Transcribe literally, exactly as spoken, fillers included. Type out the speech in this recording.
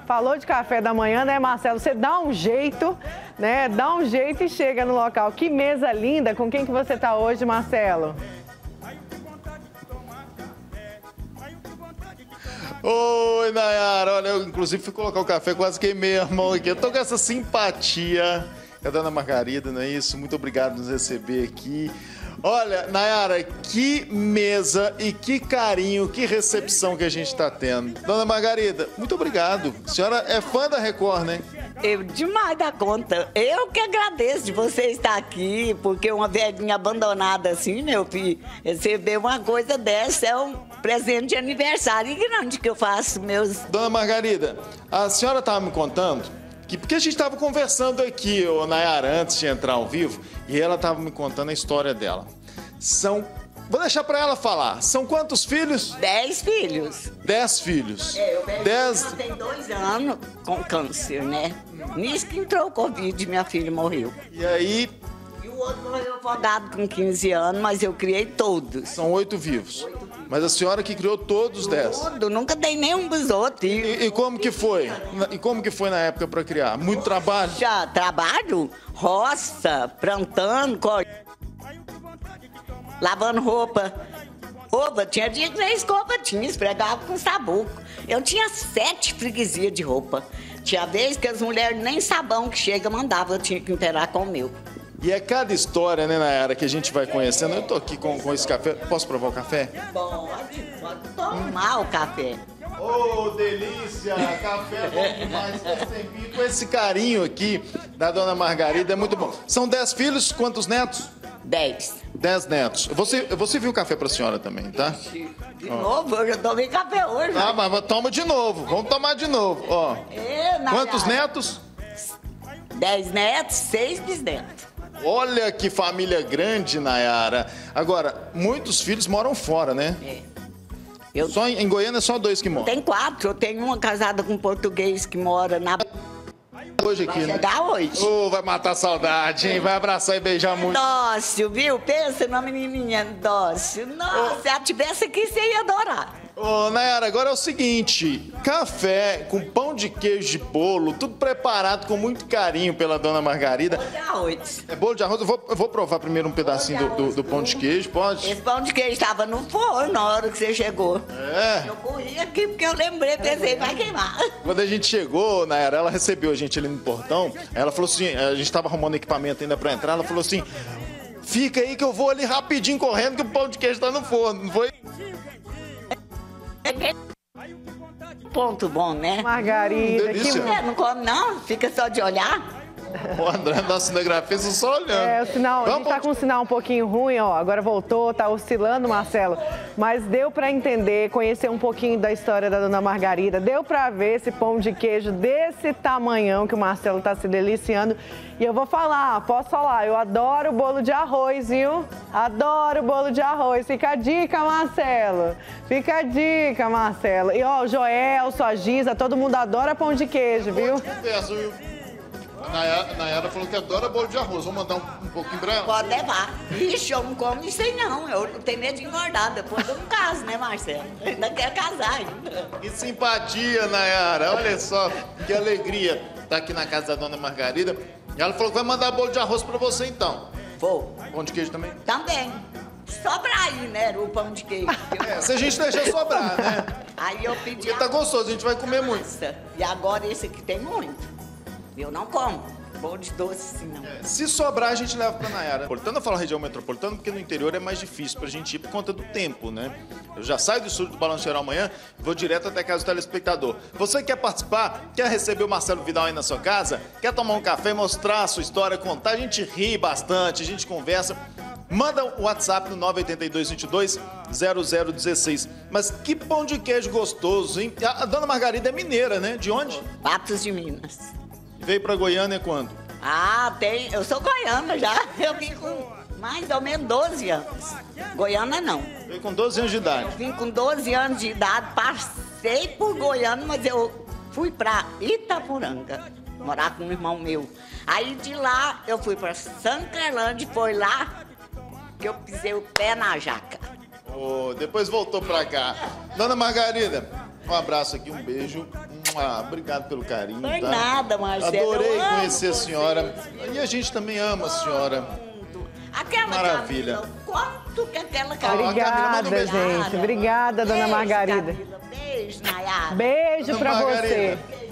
Falou de café da manhã, né, Marcelo? Você dá um jeito, né? Dá um jeito e chega no local. Que mesa linda. Com quem que você tá hoje, Marcelo? Oi, Nayara. Olha, eu inclusive fui colocar o café, quase queimei a mão aqui. Eu tô com essa simpatia com a dona Margarida, não é isso? Muito obrigado por nos receber aqui. Olha, Nayara, que mesa e que carinho, que recepção que a gente está tendo. Dona Margarida, muito obrigado. A senhora é fã da Record, né? Eu demais da conta. Eu que agradeço de você estar aqui, porque uma velhinha abandonada assim, meu filho, receber uma coisa dessa é um presente de aniversário grande que eu faço, meus... Dona Margarida, a senhora estava me contando que, porque a gente estava conversando aqui, ô, Nayara, antes de entrar ao vivo, e ela estava me contando a história dela. São... Vou deixar para ela falar. São quantos filhos? Dez filhos. Dez filhos. É, eu Dez... tem dois anos com câncer, né? Nisso que entrou o Covid, minha filha morreu. E aí... E o outro morreu afogado com quinze anos, mas eu criei todos. São oito vivos. Oito vivos. Mas a senhora que criou todos os dez. Tudo, nunca dei nenhum dos outros. E, e como que foi? E como que foi na época para criar? Muito trabalho? Já trabalho, roça, plantando, colhendo, lavando roupa. Roupa, tinha dia que nem escova tinha, esfregava com sabuco. Eu tinha sete freguesias de roupa. Tinha vez que as mulheres nem sabão que chega mandava, eu tinha que inteirar com o meu. E é cada história, né, Nayara, que a gente vai conhecendo. Eu tô aqui com, com esse café. Posso provar o café? Pode, pode tomar o café. Ô, oh, delícia! Café bom demais. Esse tempinho, com esse carinho aqui da dona Margarida, é muito bom. São dez filhos, quantos netos? Dez. Dez netos. Você, você viu o café pra senhora também, tá? De oh. novo? Eu já tomei café hoje. Ah, mas toma de novo. Vamos tomar de novo, ó. É, quantos netos? Dez netos, seis bisnetos. Olha que família grande, Nayara. Agora, muitos filhos moram fora, né? É. Eu... Só em, em Goiânia, só dois que moram. Tem quatro. Eu tenho uma casada com um português que mora na... Hoje aqui, vai né? chegar hoje. Oh, vai matar a saudade, hein? Vai abraçar e beijar muito. Dócil, viu? Pensa numa menininha dócil. Nossa, oh. Se ela tivesse aqui, você ia adorar. Ô, Nayara, agora é o seguinte, café com pão de queijo de bolo, tudo preparado com muito carinho pela dona Margarida. Bolo de arroz. É bolo de arroz? Eu vou, eu vou provar primeiro um pedacinho do, do, do pão de queijo, pode? Esse pão de queijo estava no forno na hora que você chegou. É? Eu corri aqui porque eu lembrei, pensei, vai queimar. Quando a gente chegou, Nayara, ela recebeu a gente ali no portão, ela falou assim, a gente tava arrumando equipamento ainda pra entrar, ela falou assim, fica aí que eu vou ali rapidinho correndo que o pão de queijo tá no forno, não foi? Ponto bom, né? Margarida, hum, que... É, não come não? Fica só de olhar? O André, nosso cinegrafista, só olhando. É, o sinal, Vamos, a gente tá com um sinal um pouquinho ruim, ó. Agora voltou, tá oscilando, Marcelo. Mas deu pra entender, conhecer um pouquinho da história da dona Margarida. Deu pra ver esse pão de queijo desse tamanhão que o Marcelo tá se deliciando. E eu vou falar, posso falar, eu adoro bolo de arroz, viu? Adoro bolo de arroz. Fica a dica, Marcelo. Fica a dica, Marcelo. E ó, o Joel, a Giza, todo mundo adora pão de queijo, viu? Confesso, viu? A Nayara, a Nayara falou que adora bolo de arroz. Vamos mandar um, um pouquinho pra ela? Pode levar. Ixi, eu não como isso aí não. Eu tenho medo de engordar. Depois eu não caso, né, Marcelo? Eu ainda quero casar ainda. Que simpatia, Nayara. Olha só, que alegria estar aqui na casa da dona Margarida. E ela falou que vai mandar bolo de arroz pra você, então. Vou. Pão de queijo também? Também. Sobra aí, né, o pão de queijo. É, se a gente deixar sobrar, né? Aí eu pedi... Porque tá gostoso, a gente vai comer muito. E agora esse aqui tem muito. Eu não como. Bolo de doce, sim, não. É, se sobrar, a gente leva pra Nayara. Eu falo região metropolitana porque no interior é mais difícil pra gente ir por conta do tempo, né? Eu já saio do estúdio do Balanço Geral amanhã e vou direto até a casa do telespectador. Você quer participar? Quer receber o Marcelo Vidal aí na sua casa? Quer tomar um café, mostrar a sua história, contar? A gente ri bastante, a gente conversa. Manda o WhatsApp no nove oito dois, dois dois, zero zero um seis. Mas que pão de queijo gostoso, hein? A, a dona Margarida é mineira, né? De onde? Patos de Minas. Veio pra Goiânia quando? Ah, tem. Eu sou goiana já. Eu vim com mais ou menos doze anos. Goiana não. Veio com doze anos de idade. Eu vim com doze anos de idade, passei por Goiânia, mas eu fui pra Itapuranga, morar com um irmão meu. Aí de lá eu fui pra São Carlândia, foi lá que eu pisei o pé na jaca. Oh, depois voltou pra cá. Dona Margarida, Um abraço aqui, um beijo. Ah, obrigado pelo carinho. Não é tá? nada, Marcelo. Adorei Eu amo conhecer a você. senhora. E a gente também ama a senhora. Aquela Maravilha. Camila, quanto que aquela Ah, Camila... Obrigada, Camila, manda um beijo. gente. Obrigada, dona Beijo, Margarida. Camila. Beijo, Nayara. Beijo Dona pra Margarida. você.